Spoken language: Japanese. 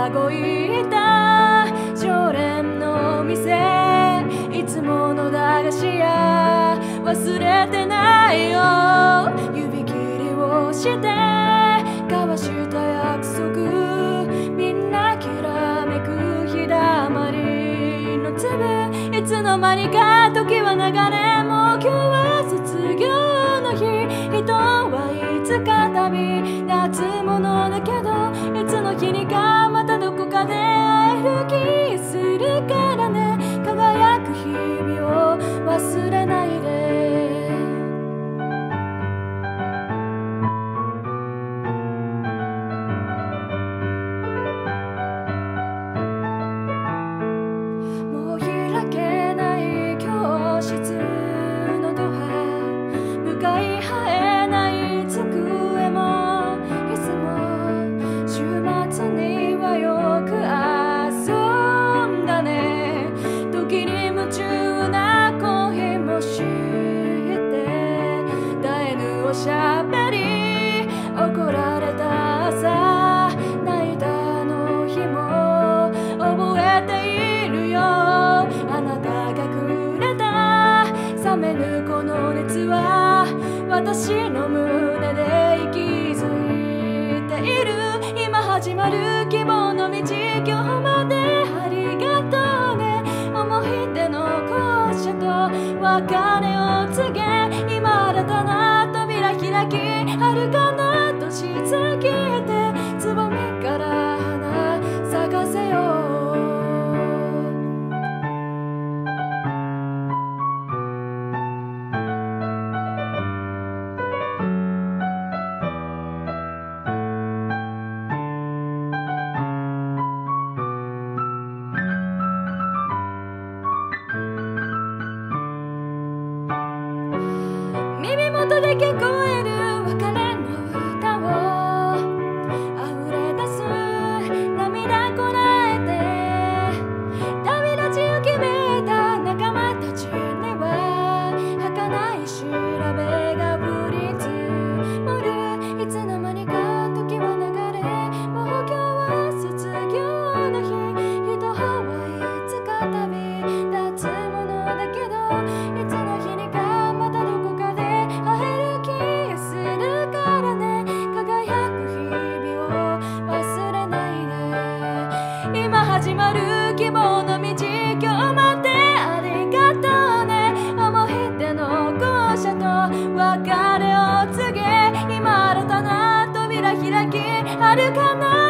羽子いた常連の店、いつもの駄菓子屋忘れてないよ。指切りをして交わした約束、みんなきらめく日だまりの粒、いつの間にか時は流れ、もう今日は卒業の日。人はいつか旅立つものだけど、いつの日にかまたどこかで会える気するからね。輝く日々を忘れないで。もう開けない教室のドア、向かい合えない机も椅子も、週末にはよく遊んだね。時に夢中な恋もして絶えぬおしゃべり、怒られた朝泣いたあの日も覚えているよ。あなたがくれた冷めぬこの熱は私の胸で息づいている。今始まる希望の道、今日までありがとうね。思い出の校舎と別れを告げ、今新たな扉開き、遥かな年月でつぼみから花咲かせよう。耳元で聞こえる別れの歌を溢れ出す涙こらえて、旅立ちを決めた仲間たちには儚い調べが降り積もる。いつの間にか時は流れ、もう今日は卒業の日。人はいつか旅立つものだけど、いつの日にかまたどこかで会える気するからね。輝く日々を忘れないで。今始まる希望の道、今日までありがとうね。思い出の校舎と別れを告げ、今新たな扉開き、遥かな